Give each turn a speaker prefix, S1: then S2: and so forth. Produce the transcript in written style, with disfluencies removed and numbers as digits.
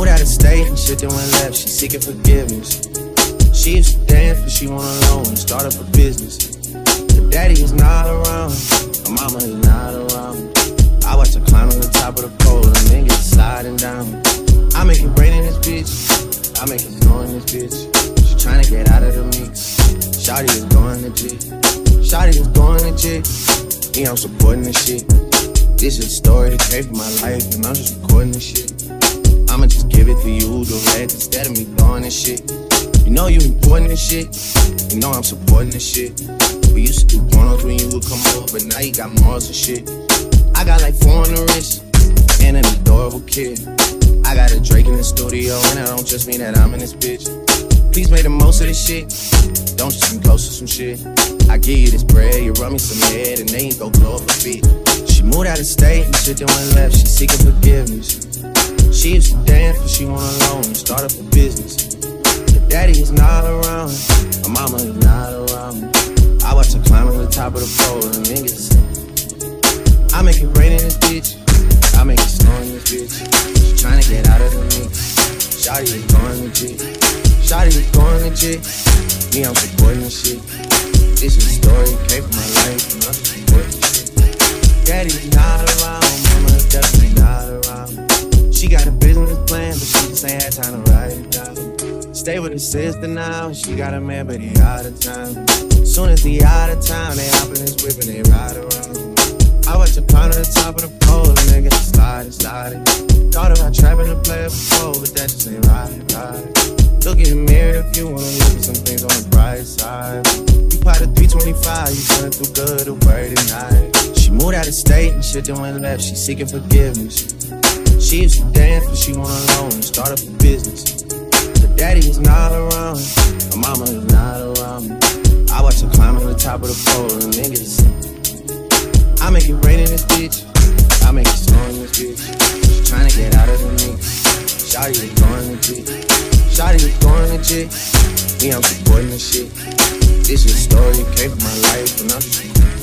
S1: moved out of state and shit then went left, she seeking forgiveness. She used to dance but she went alone and start up a business. Her daddy is not around, her mama is not around. I watch her climb on the top of the pole and then get sliding down. I make it rain in this bitch, I make it snow in this bitch. She tryna get out of the mix, shawty is going legit. Shawty is going legit, me I'm supporting this shit. This is a story that came from my life and I'm just recording this shit. I'ma just give it to you direct instead of me throwing this shit. You know you important this shit, you know I'm supporting this shit. We used to do pornos when you would come over, but now you got morals and shit. I got like 4 on the wrist, and an adorable kid. I got a Drake in the studio, and I don't just mean that I'm in this bitch. Please make the most of this shit, don't just come close to some shit. I give you this bread, you rub me some head, and then you go blow up a beat. She moved out of state and shit then went left, she seeking forgiveness. She used to dance but she went alone and start up a business. Her daddy is not around, her mama is not around. I watch her climb on the top of the pole and then get sick. I make it rain in this bitch, I make it snow in this bitch. She tryna get out of the mix, shawty is going legit. Shawty is going legit, me I'm supporting this shit. This is a story that came from my life and I'm supporting this shit. Daddy's not around, mama's definitely not around. She got a business plan, but she just ain't had time to write it down. Stay with her sister now, she got a man, but he out of town. Soon as he out of town, they hop in his whip and they ride around. I watch her climb to the top of the pole and they get sliding, sliding. Thought about trapping to play before, but that just ain't right. Look in the mirror if you wanna look at some things on the bright side. You pot a 325, you feeling too good to worry tonight. She moved out of state and shit then went left, she seeking forgiveness. She used to dance but she went alone and start up a business. Her daddy is not around, her mama is not around. I watch her climb on the top of the pole and then get sick. I make it rain in this bitch, I make it snow in this bitch. She tryna get out of the mix, shawty is going legit. Shawty is going legit, me I'm supporting this shit. This is a story that came from my life and I'm just